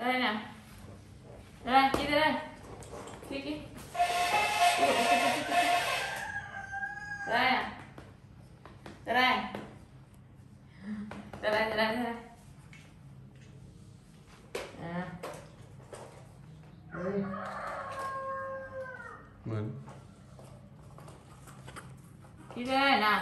đây nào. Đây, đi đây. Kiki. Đây nè. Ra đây. Ra đây, ra đây, ra đây. À. Đây. Mượn. Đi đây nào.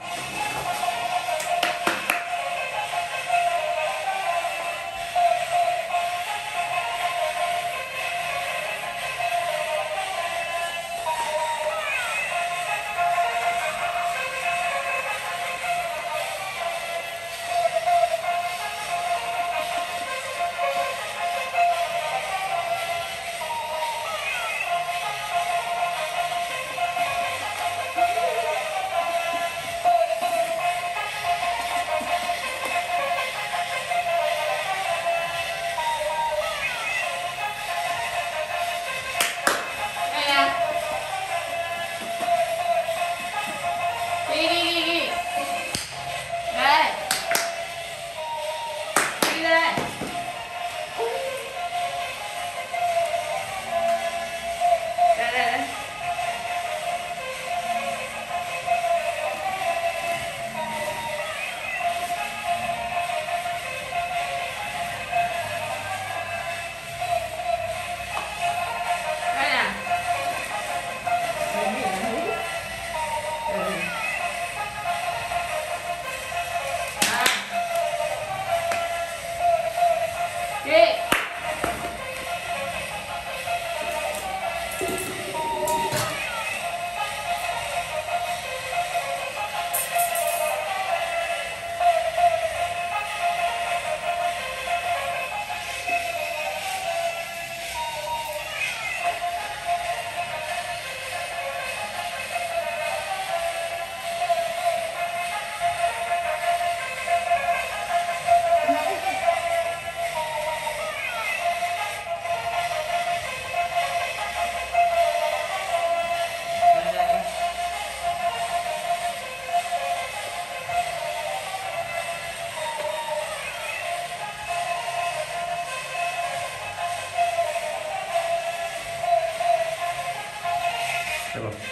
Được không?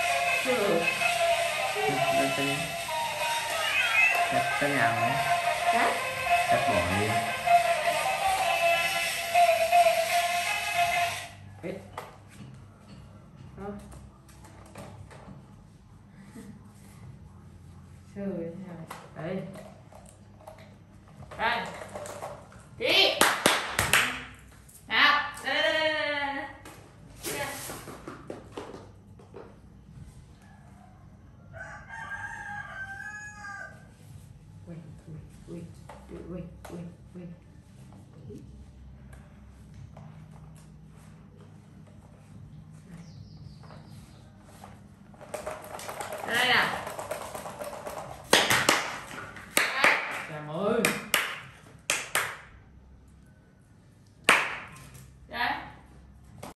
Được. Cái nhà này Hả? cắt bỏ đi. Ít. Đó. Trời ơi. Đấy. Đây. Đi. Nào. Đây, đây, đây, đây, đây, đây. Đi nào. Wait, wait, wait, wait, wait, wait.